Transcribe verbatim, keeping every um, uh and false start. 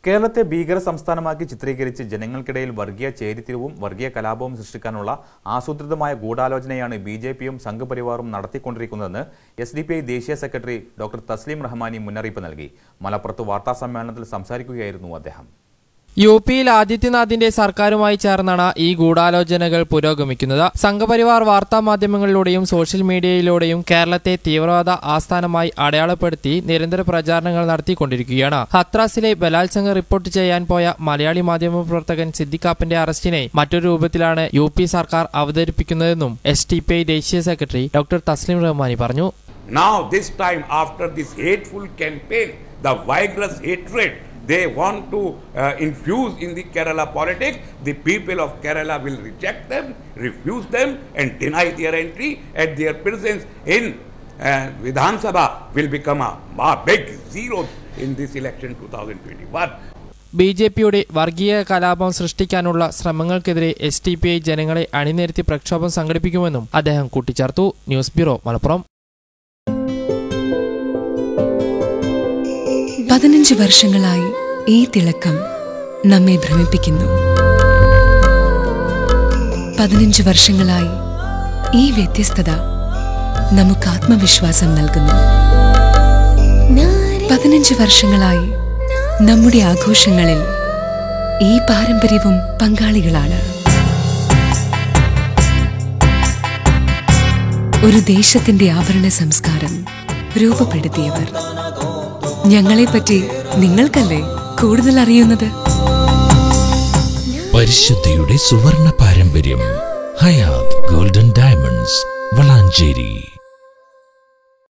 കേരളത്തെ ഭീകര സംസ്ഥാനമാക്കി ചിത്രീകരിച്ച് ജനങ്ങൾക്കിടയിൽ വർഗീയ ചേരിതിരിവും വർഗീയ കലാപവും സൃഷ്ടിക്കാനുള്ള ആസൂത്രിതമായ ഗൂഢാലോചനയാണ് ബി ജെ പിയും സംഘപരിവാറും നടത്തിക്കൊണ്ടിരിക്കുന്നതെന്ന് എസ് ഡി പി ഐ ദേശീയ സെക്രട്ടറി ഡോക്ടർ തസ്ലീം റഹ്മാനി മുന്നറിയിപ്പ് നൽകി. മലപ്പുറത്ത് വാർത്താസമ്മേളനത്തിൽ സംസാരിക്കുകയായിരുന്നു അദ്ദേഹം. യു പിയിൽ ആദിത്യനാഥിന്റെ സർക്കാരുമായി ചേർന്നാണ് ഈ ഗൂഢാലോചനകൾ പുരോഗമിക്കുന്നത്. സംഘപരിവാർ വാർത്താ മാധ്യമങ്ങളിലൂടെയും സോഷ്യൽ മീഡിയയിലൂടെയും കേരളത്തെ തീവ്രവാദ ആസ്ഥാനമായി അടയാളപ്പെടുത്തി നിരന്തര പ്രചാരണങ്ങൾ നടത്തിക്കൊണ്ടിരിക്കുകയാണ്. ഹത്രാസിലെ ബലാത്സംഗം റിപ്പോർട്ട് ചെയ്യാൻ പോയ മലയാളി മാധ്യമ പ്രവർത്തകൻ സിദ്ദിഖാപ്പന്റെ അറസ്റ്റിനെ മറ്റൊരു രൂപത്തിലാണ് യു പി സർക്കാർ അവതരിപ്പിക്കുന്നതെന്നും എസ് ടി പി ഐ ദേശീയ സെക്രട്ടറി ഡോക്ടർ തസ്ലീം റഹ്മാനി പറഞ്ഞു. Now this time after this hateful campaign, the vigorous hatred they want to uh, infuse in the Kerala politics, the people of Kerala will reject them, refuse them and deny their entry, and their presence in uh, Vidhan Sabha will become a, a big zero in this election twenty twenty-one. B J പിയുടെ വർഗീയ കലാപം സൃഷ്ടിക്കാനുള്ള ശ്രമങ്ങൾക്കെതിരെ S T P I ജനങ്ങളെ അണിനിരത്തി പ്രക്ഷോഭം സംഘടിപ്പിക്കുമെന്നും അദ്ദേഹം കൂട്ടിച്ചേർത്തു. News bureau, Malappuram. പതിനഞ്ച് വർഷങ്ങളായി ഈ തിളക്കം നമ്മെ ഭ്രമിപ്പിക്കുന്നു. പതിനഞ്ച് വർഷങ്ങളായി ഈ വ്യത്യസ്തത നമുക്ക് ആത്മവിശ്വാസം നൽകുന്നു. പതിനഞ്ച് വർഷങ്ങളായി നമ്മുടെ ആഘോഷങ്ങളിൽ ഈ പാരമ്പര്യവും പങ്കാളികളാണ്. ഒരു ദേശത്തിന്റെ ആഭരണ സംസ്കാരം രൂപപ്പെടുത്തിയവർ. ഞങ്ങളെപ്പറ്റി നിങ്ങൾക്കല്ലേ കൂടുതൽ അറിയുന്നത്? പരിശുദ്ധിയുടെ സുവർണ പാരമ്പര്യം. Hayath golden diamonds, Valanchery.